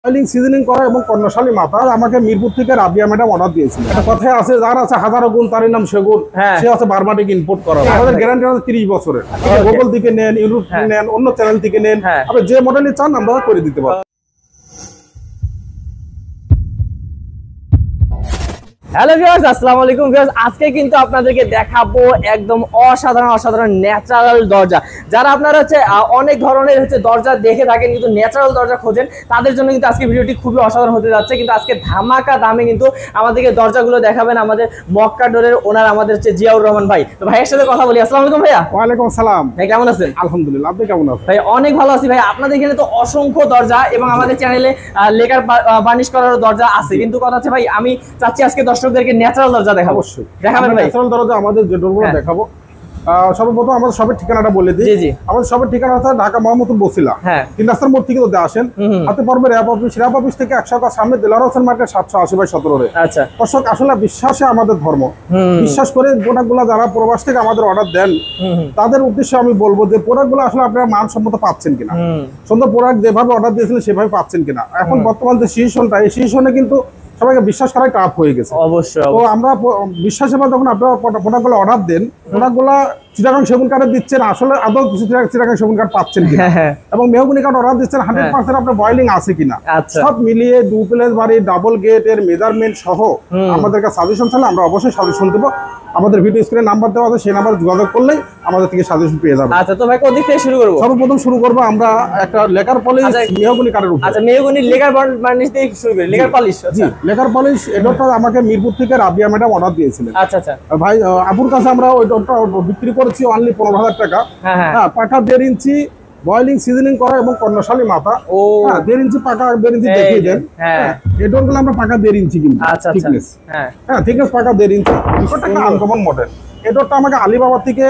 Seasoning করা এবং কর্ণশালী মাথা আমাকে মিরপুর থেকে রাবিয়া ম্যাডাম অর্ডার দিয়েছিল। একটা কথায় আছে, যার আছে হাজারো গুণ তারই নাম সেগুন, সে আছে বার্মাটিক ইম্পোর্ট করা। আমাদের গ্যারান্টি আছে 30 বছরের। গুগল থেকে নেন, ইউটিউব নেন, অন্য চ্যানেল থেকে নেন, আপনি যে মডেলই চান আমরা করে দিতে পারবো। হ্যালো ভিউয়ার্স, আসসালামু আলাইকুম ভিউয়ার্স। আজকে কিন্তু আপনাদেরকে দেখাবো একদম অসাধারণ ন্যাচারাল দরজা। যারা আপনারা হচ্ছে অনেক ধরনের হচ্ছে দরজা দেখে থাকেন কিন্তু ন্যাচারাল দরজা খোঁজেন, তাদের জন্য কিন্তু আজকে ভিডিওটি খুবই অসাধারণ হতে যাচ্ছে। কিন্তু আজকে ধামাকা দামে কিন্তু আমাদেরকে দরজাগুলো দেখাবেন আমাদের মক্কা ডোরের ওনার, আমাদের হচ্ছে জিয়াউর রহমান ভাই। তো ভাইয়ের সাথে কথা বলি। আসসালামু আলাইকুম ভাইয়া। ওয়ালাইকুম আসসালাম ভাই, কেমন আছেন? আলহামদুলিল্লাহ, আপনি কেমন আছেন? ভাই অনেক ভালো আছি ভাই। আপনাদের এখানে তো অসংখ্য দরজা এবং আমাদের চ্যানেলে লেকার বার্নিশ করার দরজা আছে, কিন্তু কথা হচ্ছে ভাই আমি চাচ্ছি আজকে দর্শকদেরকে ন্যাচারাল দরজা দেখাবো। অবশ্যই দেখাবেন ভাই। ন্যাচারাল দরজা আমাদের যে ডোরগুলো দেখাবো, সর্বপ্রথম আমাদের সবের ঠিকানাটা বলে দিই। আমাদের সবের ঠিকানা হচ্ছে ঢাকা মোহাম্মদ বসিলা 3 রাস্তার মোড় থেকে যদি আসেন, হাতে পড়বে র্যাব অফিস থেকে 100 টাকা সামনে দিলার হোসেন মার্কেট 780/17। আচ্ছা দর্শক, আসলে বিশ্বাসে আমাদের ধর্ম। বিশ্বাস করে প্রোডাক্টগুলো যারা প্রবাস থেকে আমাদের অর্ডার দেন, তাদের উদ্দেশ্যে আমি বলবো যে প্রোডাক্টগুলো আসলে আপনারা মানসম্মত পাচ্ছেন কিনা, সুন্দর প্রোডাক্ট যেভাবে অর্ডার দিয়েছিলেন সেভাবে পাচ্ছেন কিনা। এখন বর্তমান যে সিচুয়েশনটা, এই সিচুয়েশনে কিন্তু সবাইকে বিশ্বাস করাই টাফ হয়ে গেছে। অবশ্যই। তো আমরা বিশ্বাসের পর যখন আপনারা প্রোডাক্টগুলো অর্ডার দেন, প্রোডাক্টগুলো চিটাগাং সেগুন কাঠে দিচ্ছেন, আসলে আদৌ কিছু চিটাগাং সেগুন কাঠ পাচ্ছেন কিনা, এবং মেহগনি কাঠ অর্ডার দিচ্ছেন 100% আপনার বয়েলিং আছে কিনা, সব মিলিয়ে ডুপ্লেক্স বাড়ি ডাবল গেটের মেজারমেন্ট সহ আমাদের কাছে সাজেশন চাইলে আমরা অবশ্যই সাজেশন দেবো। আমাদের ভিডিও স্ক্রিনে নাম্বার দেওয়া আছে, সেই নাম্বারে যোগাযোগ করলেই আমাদের থেকে সাজেশন পেয়ে যাবে। আচ্ছা, তো ভাই কোন দিক থেকে শুরু করব? সর্বপ্রথম শুরু করব আমরা একটা লেকার পলিশ মেহগনি কাঠের উপর। আচ্ছা, মেহগনি লেকার বার্নিশ দিয়ে শুরু করি। Lacquer polish. জি, লেকার পলিশ। এটা আমাকে মিরপুর থেকে রাবিয়া ম্যাডাম অর্ডার দিয়েছিলেন। আচ্ছা আচ্ছা ভাই, আপুর কাছে আমরা ওই ডোরটা বিক্রি করেছি অনলি 15,000 টাকা। হ্যাঁ, পাকা 1.5 ইঞ্চি বয়েলিং সিজনিং করা এবং কর্ণশালী মাথা। হ্যাঁ, 1.5 ইঞ্চি পাকা 1.5 ইঞ্চি দেখিয়ে দেন। হ্যাঁ, এই ডোরগুলো আমরা পাকা 1.5 ইঞ্চি কিন্তু থিকনেস। হ্যাঁ, থিকনেস পাকা 1.5 ইঞ্চি। এটা আনকমন মডেল। এডোরটা আমাকে আলিবাবা থেকে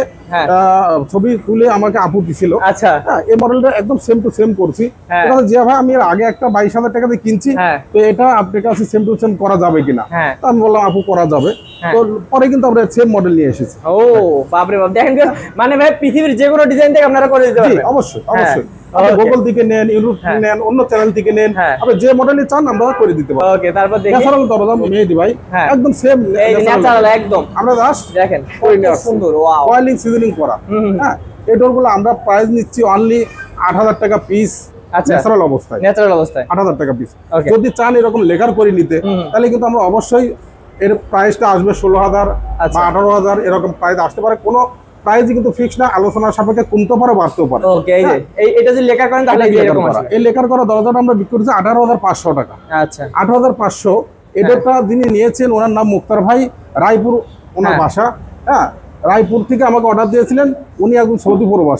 ছবি তুলে আমাকে আপু দিছিল। আচ্ছা, এই মডেলটা একদম সেম টু সেম করছি। এটা যে ভাই আমি আগে একটা 22,000 টাকা দিয়ে কিনছি, তো এটা আপনার কাছে সেম টু সেম করা যাবে কিনা, তো আমি বললাম আপু করা যাবে। তো পরে কিন্তু আমরা সেম মডেল নিয়ে এসেছি। ও বাপ রে বাপ, দেখেন মানে ভাই পৃথিবীর যে কোনো ডিজাইন থেকে আপনারা করে দিতে পারবেন। অবশ্যই অবশ্যই। গুগল থেকে নেন, ইউটিউব নেন, অন্য চ্যানেল থেকে নেন, আপনি যে মডেলই চান আমরা করে দিতে পারবো। ওকে, তারপর দেখি ন্যাচারাল দরজা মেহেদি ভাই, একদম সেম ন্যাচারাল একদম। আমরা জাস্ট দেখেন কত সুন্দর। ওয়াও, বয়েলিং সিজনিং করা। হ্যাঁ, এই ডোরগুলো আমরা প্রাইস নিচ্ছি অনলি 8,000 টাকা পিস। আচ্ছা, ন্যাচারাল অবস্থায় 8,000 টাকা পিস। যদি চান এরকম লেকার করে নিতে, তাহলে কিন্তু আমরা অবশ্যই এর প্রাইসটা আসবে 16,000 বা 18,000 এরকম প্রাইস আসতে পারে। কোনো প্রাইস কিন্তু ফিক্স না, আলোচনার সাপেক্ষে কমতে পারে বাড়তেও পারে। ওকে, এটা যে লেকার করেন তাহলে এরকম আসবে। এই লেকার করা দরজাটা আমরা বিক্রি করছি 18,500 টাকা। আচ্ছা, 18,500। এটাটা যিনি নিয়েছেন ওনার নাম মুক্তার ভাই, রায়পুর ওনার বাসা। হ্যাঁ, রায়পুর থেকে আমাকে অর্ডার দিয়েছিলেন। উনি একজন সৌদি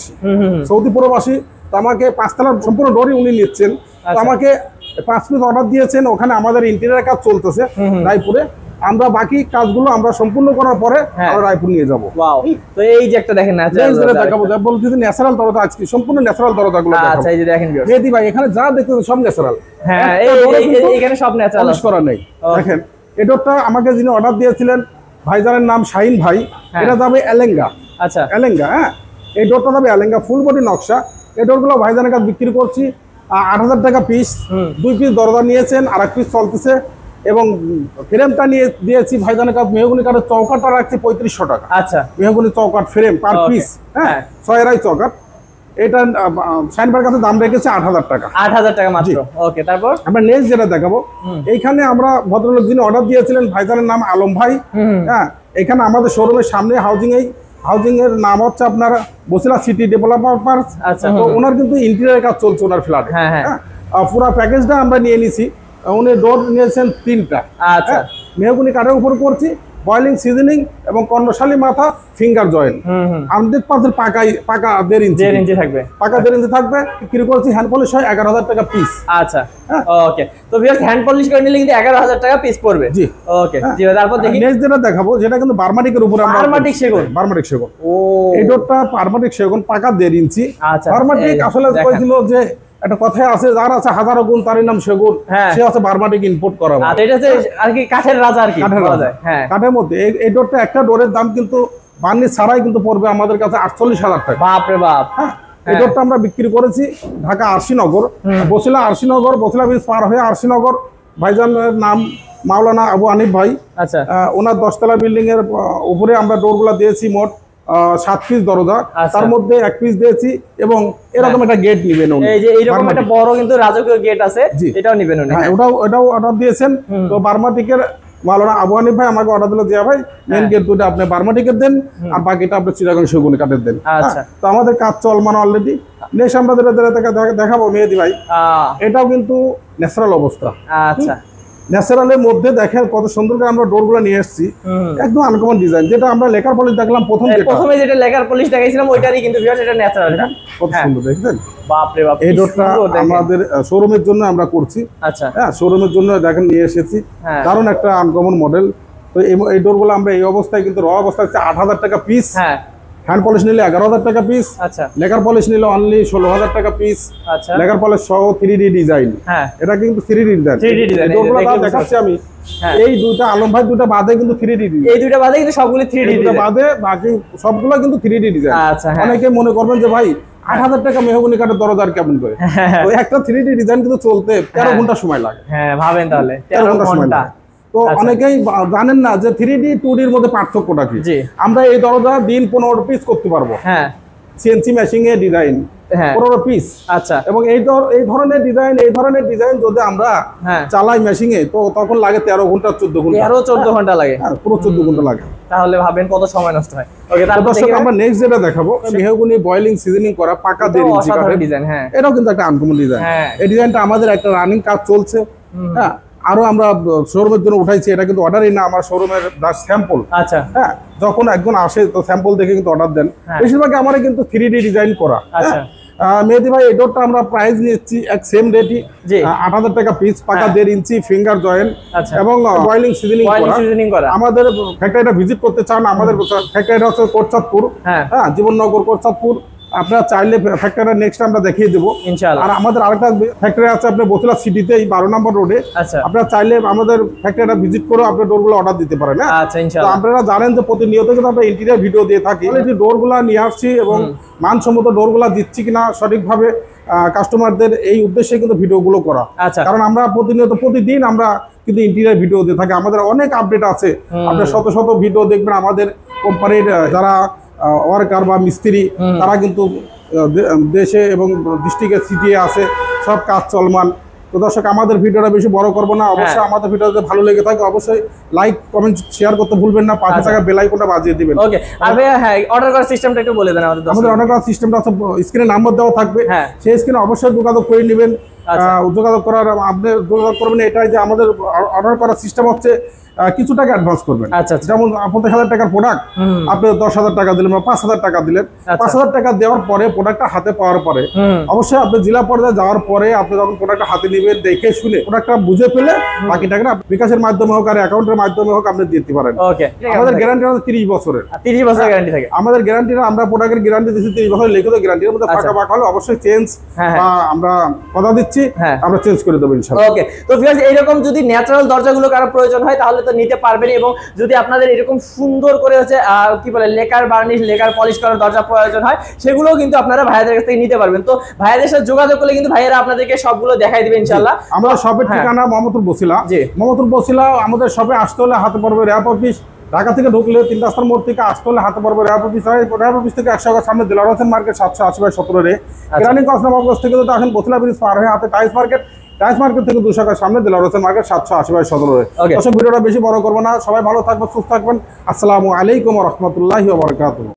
প্রবাসী। তো আমাকে 5 তলার সম্পূর্ণ ডোরই উনি নিচ্ছেন। তো আমাকে 5 পিস অর্ডার দিয়েছেন। ওখানে আমাদের ইন্টেরিয়র কাজ চলতেছে রায়পুরে। আমরা বাকি কাজগুলো আমরা সম্পূর্ণ করার পরে আমরা রায়পুর নিয়ে যাবো। ওয়াও, তো এই যে একটা দেখেন ন্যাচারাল দেখাবো, বলছি যে ন্যাচারাল দরজা আজকে সম্পূর্ণ ন্যাচারাল দরজাগুলো দেখাবো। আচ্ছা, এই যে দেখেন মেহেদি ভাই, এখানে যা দেখতেছেন সব ন্যাচারাল। হ্যাঁ, এখানে সব ন্যাচারাল করা নেই। দেখেন, এডোরটা আমাকে যিনি অর্ডার দিয়েছিলেন ভাইজানের নাম শাহিন ভাই। এটা যাবে এলেঙ্গা। আচ্ছা, এলেঙ্গা। হ্যাঁ, এই ডোরটা যাবে এলেঙ্গা, ফুল বডি নকশা। এই ডোরগুলো ভাইজানের কাছে বিক্রি করছি 8,000 টাকা পিস। 2 পিস দরজা নিয়েছেন, আর 1 পিস চলতেছে। এবং ফ্রেমটা নিয়ে দিয়েছি ভাইজানের কাছে মেহগনি কাঠের চৌকাটটা রাখছি 3500 টাকা। আচ্ছা, মেহগনি চৌকাট ফ্রেম পার পিস। হ্যাঁ, 6 চৌকাট। এটা শাইনবার কাছে দাম রেখেছে 8,000 টাকা। 8,000 টাকা মাত্র। ওকে, তারপর আমরা নেক্সট যেটা দেখাবো, এইখানে আমরা ভদ্রলোক যিনি অর্ডার দিয়েছিলেন ভাইজানের নাম আলম ভাই। হ্যাঁ, এখানে আমাদের শোরুমের সামনে হাউজিং এর নাম হচ্ছে আপনার বসিলা সিটি ডেভেলপার। আচ্ছা, তো ওনার কিন্তু ইন্টেরিয়র কাজ চলছে ওনার ফ্ল্যাটে। হ্যাঁ, পুরো প্যাকেজটা আমরা নিয়ে নিছি। উনি ডোর নিয়েছেন 3টা। আচ্ছা, মেহগনি কাঠের উপর করছি, বয়েলিং সিজনিং এবং কর্ণশালী মাথা, ফিঙ্গার জয়েন্ট। 100% পাকা 1.5 ইঞ্চি থাকবে। পাকা 1.5 ইঞ্চি থাকবে। বিক্রি করছি হ্যান্ড পলিশ হয় 11,000 টাকা পিস। আচ্ছা, ওকে। তো ভিউয়ার্স, হ্যান্ড পলিশ করে নিলে কিন্তু 11,000 টাকা পিস পড়বে। জি, ওকে। জি, তারপর দেখি নেক্সট যেটা দেখাবো, যেটা কিন্তু বার্মাটিকের উপরে আমরা বার্মাটিক সেগুন। ও, এই ডোরটা বার্মাটিক সেগুন, পাকা 1.5 ইঞ্চি। আচ্ছা, বার্মাটিক আসলে কইছিল যে একটা কথায় আছে, যার আছে হাজারো গুণ তারই নাম সেগুন, সে আছে বার্মাটিক ইম্পোর্ট করা। এটা হচ্ছে আর কি কাঠের রাজা, আর কি বলা যায়। হ্যাঁ, কাঠের মধ্যে এই ডোরটা একটা ডোরের দাম কিন্তু বার্নিশ ছাড়াই কিন্তু পড়বে আমাদের কাছে 48,000 টাকা। বাপ রে বাপ। হ্যাঁ, এই ডোরটা আমরা বিক্রি করেছি ঢাকা আরশিনগর, বসিলা আরশিনগর, বসিলা ব্রিজ পার হয়ে আরশিনগর। ভাইজানের নাম মাওলানা আবু আনিফ ভাই। আচ্ছা, ওনার 10 তলা বিল্ডিং এর উপরে আমরা ডোরগুলো দিয়েছি মোট 7 পিস দরজা, তার মধ্যে 1 পিস দিয়েছি এবং এরকম একটা গেট নেবেন উনি। এই যে এইরকম একটা বড় কিন্তু রাজকীয় গেট আছে, এটাও নেবেন উনি। হ্যাঁ, ওটাও অর্ডার দিয়েছেন। তো বার্মাটিকের মাওলানা আবু হানিফ ভাই আমাকে অর্ডার দিল, জিয়া ভাই মেন গেট দুটো আপনি বার্মাটিকের দেন আর বাকিটা আপনি চিটাগাং সেগুন কাঠের দেন। আচ্ছা, তো আমাদের কাজ চলমান অলরেডি। নেক্সট আমরা দেখাবো মেহেদি ভাই, এটাও কিন্তু ন্যাচারাল অবস্থা। আচ্ছা, ন্যাচারালের মধ্যে দেখেন কত সুন্দর করে আমরা ডোরগুলো নিয়ে এসেছি, একদম আনকমন ডিজাইন। যেটা আমরা লেকার পলিশ দেখলাম প্রথমে যেটা লেকার পলিশ দেখাইছিলাম ওইটারই কিন্তু ভিউয়ার্স এটা ন্যাচারাল। কত সুন্দর দেখছেন, বাপ রে বাপ। এই ডোরটা আমাদের শোরুমের জন্য আমরা করছি। আচ্ছা, হ্যাঁ, শোরুমের জন্য দেখেন নিয়ে এসেছি, কারণ একটা আনকমন মডেল। তো এই ডোরগুলো আমরা এই অবস্থায় কিন্তু র অবস্থায় 8,000 টাকা পিস। হ্যাঁ, হ্যান্ড পলিশ নিলে 11,000 টাকা পিস। আচ্ছা, লেকার পলিশ নিলে অনলি 16,000 টাকা পিস। আচ্ছা, লেকার পলিশ সহ 3D ডিজাইন। হ্যাঁ, এটা কিন্তু 3D ডিজাইন। ডোরগুলো দেখাচ্ছি আমি। এই দুইটা আলম ভাই দুটো বাদে কিন্তু 3D ডিজাইন। এই দুটো বাদে কিন্তু সবগুলো 3D ডিজাইন বাদে বাকি সবগুলো কিন্তু 3D ডিজাইন। আচ্ছা, অনেকে মনে করবেন যে ভাই 8,000 টাকা মেহগনি কাঠের দরজার কেমন করে, তো একটা 3D ডিজাইন কিন্তু চলতে 13 ঘন্টা সময় লাগে। হ্যাঁ, ভাবেন তাহলে 13 ঘন্টা সময় লাগে। তো অনেকেই জানেন না যে 3D 2D এর মধ্যে পার্থক্যটা কি। আমরা এই দরজা দিন 15 পিস করতে পারবো। হ্যাঁ, সিএনসি মেশিং এ ডিজাইন 15 পিস। আচ্ছা, এবং এই ধরনের ডিজাইন যদি আমরা চালাই মেশিং এ, তো তখন লাগে 13 ঘন্টা 14 ঘন্টা, 13-14 ঘন্টা লাগে। পুরো 14 ঘন্টা লাগে। তাহলে ভাবেন কত সময় নষ্ট হয়। ওকে, তারপর আমরা নেক্সট যেটা দেখাবো, মেহগনি বয়েলিং সিজনিং করা পাকা দেড় ইঞ্চি কাঠের ডিজাইন। হ্যাঁ, এটাও কিন্তু একটা আনকমন ডিজাইন। এই ডিজাইনটা আমাদের একটা রানিং কাজ চলছে। হ্যাঁ, আরো আমরা শোরুমের জন্য উঠাইছি, এটা কিন্তু অর্ডারই না, আমার শোরুমের জাস্ট স্যাম্পল। আচ্ছা, হ্যাঁ, যখন একজন আসে তো স্যাম্পল দেখে কিন্তু অর্ডার দেন। বেশিরভাগ আমার কিন্তু 3D ডিজাইন করা। আচ্ছা, মেহেদি ভাই এই ডোরটা আমরা প্রাইস নিচ্ছি এক সেম রেটই, 8,000 টাকা পিস, পাকা 1.5 ইঞ্চি ফিঙ্গার জয়েন্ট এবং বয়েলিং সিজনিং করা। আমাদের ফ্যাক্টরিটা ভিজিট করতে চান, আমাদের ফ্যাক্টরিটা হচ্ছে কোটচাঁদপুর। হ্যাঁ, জীবননগর কোটচাঁদপুর। আপনারা চাইলে ফ্যাক্টরি নেক্সট আমরা দেখিয়ে দেবো ইনশাআল্লাহ। আর আমাদের আরেকটা ফ্যাক্টরি আছে আপনার বসিলা সিটিতে, এই 12 নম্বর রোডে। আচ্ছা, আপনারা চাইলে আমাদের ফ্যাক্টরিটা ভিজিট করে আপনার ডোরগুলো অর্ডার দিতে পারেন। আচ্ছা, ইনশাআল্লাহ। আপনারা জানেন যে প্রতিনিয়ত কিন্তু আমরা ইন্টেরিয়র ভিডিও দিয়ে থাকি, এই ডোরগুলো নিয়ে আসছি এবং মানসম্মত ডোরগুলো দিচ্ছি কিনা সঠিকভাবে কাস্টমারদের, এই উদ্দেশ্যে কিন্তু ভিডিওগুলো করা। আচ্ছা, কারণ আমরা প্রতিদিন আমরা কিন্তু ইন্টেরিয়র ভিডিও দিয়ে থাকি, আমাদের অনেক আপডেট আছে। আপনার শত শত ভিডিও দেখবেন আমাদের কোম্পানির যারা ওয়ার্কার বা মিস্ত্রি, তারা কিন্তু দেশে এবং ডিস্ট্রিক্টে সিটিয়ে আছে, সব কাজ চলমান। তো দর্শক, আমাদের ভিডিওটা বেশি বড় করবো না। অবশ্যই আমাদের ভিডিও যদি ভালো লেগে থাকে অবশ্যই লাইক কমেন্ট শেয়ার করতে ভুলবেন না, পাশে থাকা বেল আইকনটা বাজিয়ে দিবেন। ওকে, আর ভাই হ্যাঁ, অর্ডার করার সিস্টেমটা একটু বলে দেন আমাদের। আমাদের অর্ডার করার সিস্টেমটা আছে, স্ক্রিনে নাম্বার দেওয়া থাকবে, সেই স্ক্রিনে অবশ্যই যোগাযোগ করে নেবেন। যোগাযোগ করবেন এটাই যে আমাদের অর্ডার করার সিস্টেম হচ্ছে কিছু টাকা অ্যাডভান্স করবেন। আচ্ছা, যেমন 50,000 টাকার প্রোডাক্ট আপনি 10,000 টাকা দিলেন বা 5,000 টাকা দিলেন। 5,000 টাকা দেওয়ার পরে প্রোডাক্টটা হাতে পাওয়ার পরে অবশ্যই আপনি জেলা পর্যায়ে যাওয়ার পরে আপনি যখন প্রোডাক্টটা হাতে নেবেন, দেখে শুনে প্রোডাক্টটা বুঝে পেলে বাকি টাকা বিকাশের মাধ্যমে হোক আর অ্যাকাউন্টের মাধ্যমে হোক আপনি দিতে পারেন। আমাদের গ্যারান্টি হচ্ছে 30 বছরের। 30 বছর গ্যারান্টি থাকে আমাদের। গ্যারান্টিটা আমরা প্রোডাক্টের গ্যারান্টি দিচ্ছি 30 বছরের লিখিত গ্যারান্টির মধ্যে ফাঁকা বাঁকা হলে অবশ্যই চেঞ্জ আমরা কথা দিচ্ছি, আমরা চেঞ্জ করে দেবো ইনশাআল্লাহ। ওকে, তো ভিউয়ার্স, এইরকম যদি ন্যাচারাল দরজাগুলো কারো প্রয়োজন হয় তাহলে তো নিতে পারবেন, এবং যদি আপনাদের এরকম সুন্দর করে হচ্ছে কি বলে লেকার বার্নিশ, লেকার পলিশ করার দরজা প্রয়োজন হয়, সেগুলোও কিন্তু আপনারা ভাইয়াদের কাছ থেকে নিতে পারবেন। তো ভাইয়াদের সাথে যোগাযোগ করলে কিন্তু ভাইয়ারা আপনাদেরকে সবগুলো দেখাই দিবেন ইনশাআল্লাহ। আমরা শপের ঠিকানা মোহাম্মদপুর বসিলা। মোহাম্মদপুর বসিলা, আমাদের শপে আসতে হলে হাতে পড়বে র্যাপ অফিস। ঢাকা থেকে ঢুকলে 3 রাস্তার মোড় থেকে আসতে হলে হাতে পড়বে র্যাপ অফিস। র্যাপ অফিস থেকে 100 টাকা সামনে দিলার হোসেন মার্কেট 780/17 কেরানি কসনাবাগঞ্জ থেকে যদি আসেন বসিলা ব্রিজ পার হয়ে হাতে টাইলস মার্কেট থেকে 200 টাকা সামনে দিলার হোসেন মার্কেট 780/17। ভিডিওটা বেশি বড় করবো না, সবাই ভালো থাকবেন, সুস্থ থাকবেন। আসসালামু আলাইকুম ওয়া রাহমাতুল্লাহি ওয়া বারাকাতুহু।